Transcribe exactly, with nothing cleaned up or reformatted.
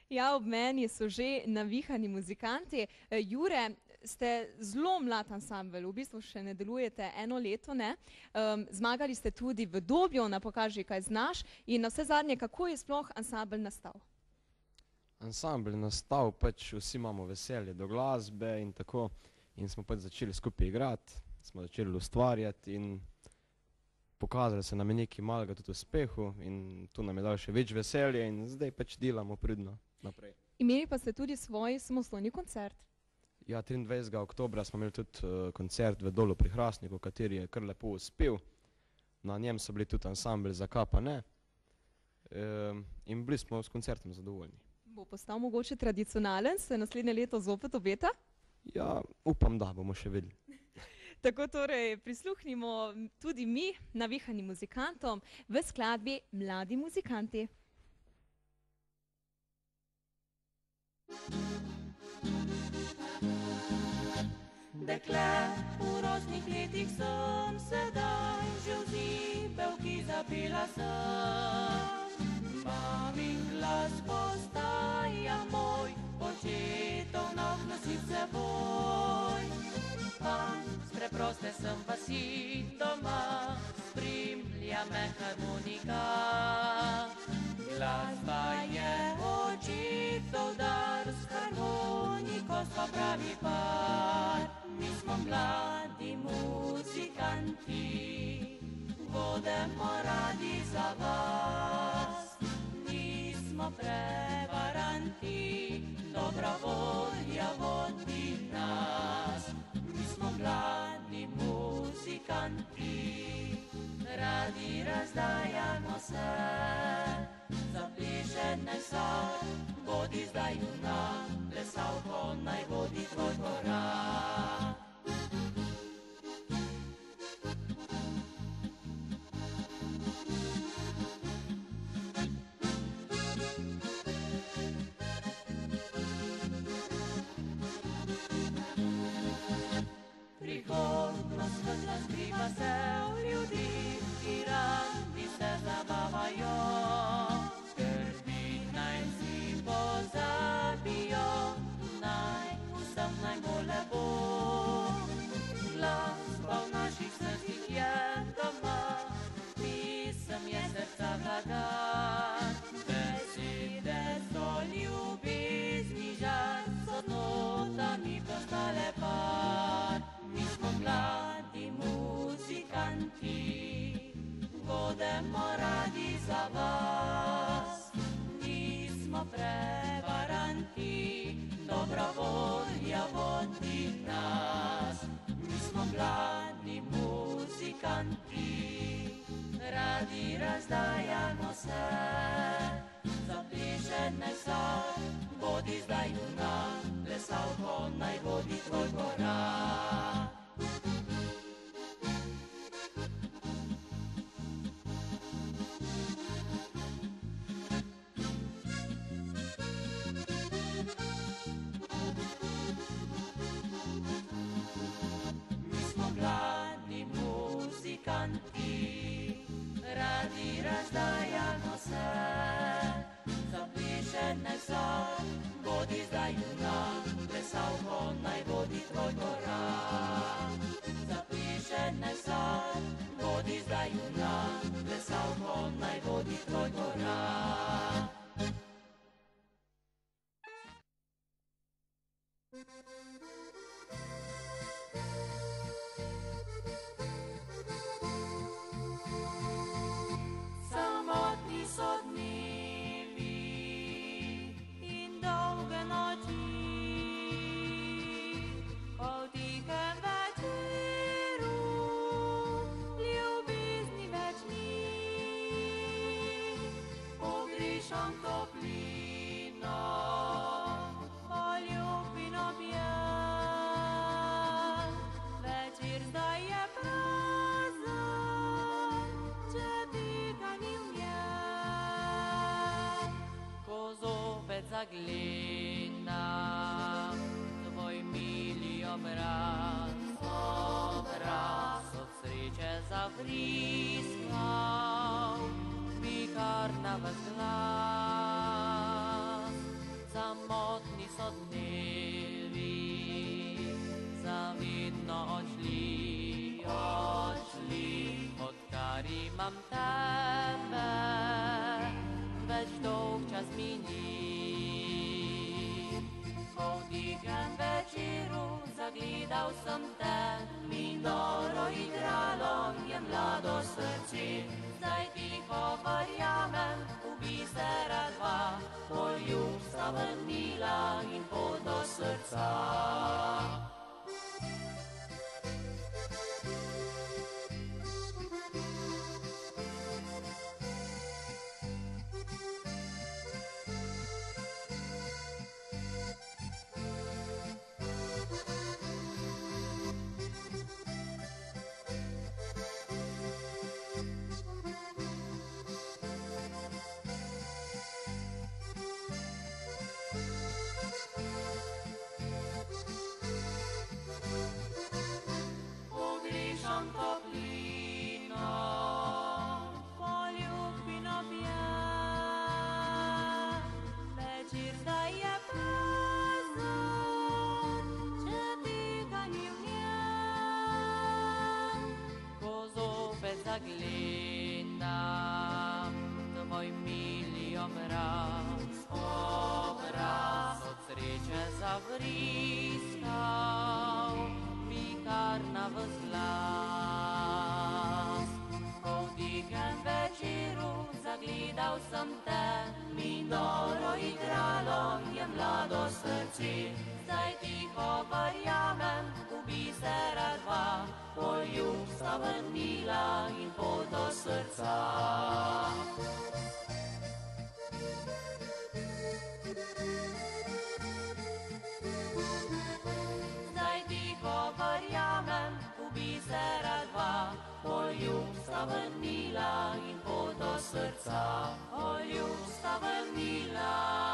Ja, ob meni so že navihani muzikanti. Eh, Jure, ste zelo mlad ansambel, v bistvu še ne delujete eno leto, ne? Um, zmagali ste tudi v Dobju na Pokaži, kaj znaš. In na vse zadnje, kako je sploh ansambel nastal? Ansambel je nastal, pač vsi imamo veselje do glasbe in tako. In smo pač začeli skupaj igrati, smo začeli ustvarjati in pokazali se nam je nekaj malega tudi uspehu in to nam je dalo še več veselje in zdaj pač delamo pridno naprej. Imeli pa ste tudi svoj samostojni koncert. Ja, triindvajsetega oktobra smo imeli tudi uh, koncert v Dolu pri Hrastniku, kateri je kar lepo uspel. Na njem so bili tudi ansambel Zakaj pa ne. E, in bili smo s koncertom zadovoljni. Bo postal mogoče tradicionalen, se naslednje leto zopet obeta? Ja, upam, da bomo še videli. Tako torej prisluhnimo tudi mi navihanim muzikantom v skladbi Mladi muzikanti. Dekle, v rosnih letih sem sedaj, že v zibelki zapela sem. Mamin glas postaja moj, očetov nog nosim seboj. Pan z preproste sem vasi doma, spremlja me harmonika. Glasba je očetov dar, s harmoniko sva pravi par. Mi smo mladi muzikanti, vodemo radi za vas. Nismo prevaranti, dobra volja vodi nas. Mi smo mladi muzikanti, radi razdajamo se. Zaplešen naj vsak, bodi zdaj junak, plesalko naj vodi tvoj korak. Prihodnost svetla skriva se v ljudi, ki radi se zabavajo. Skrbi naj si pozabijo, naj vsem naj bo lepo. Glasba v naših srcih je doma, pisem je srca blaga. Besede so ljubezni žar, so notami postale par. Mi smo mladi muzikanti, vodemo radi za vas. Nismo prevaranti, dobra volja vodi nas. Mi smo mladi muzikanti, radi razdajamo se. Zaplešen naj vsak, bodi zdaj junak, plesalko naj vodi tvoj korak. Mi smo mladi muzikanti, radi razdajamo se. Zaplešen naj vsak, bodi zdaj junak, plesalko naj vodi tvoj korak. Zaplešen naj vsak, bodi zdaj junak, plesalko naj vodi tvoj korak. Samotni so dnevi in dolge noči, po tihem večeru ljubezni več ni. Pogrešam toplino, poljubim objem. Večer zdaj je prazen, če tega ni v njem. Ko zopet zagledam tvoj mili obraz, obraz od sreče zavriskal, mi kar na vas glas. zagledal sem te, mi noro igralo je mlado srce. Zdaj tiho verjamem, v bisera dva, poljub sta vrnila in pot do srca. Zagledam tvoj mili obraz, obraz od sreče zavriskal, vikar na vzglas. Po tihem večeru zagledal sem te, mi noro igralo je mlado srce. Zdaj tiho verjamem, v bisera dva, poljub sta vrnila in pot do srca. Zdaj tiho verjamem, v bisera dva, poljub sta vrnila in pot do srca. Poljub sta vrnila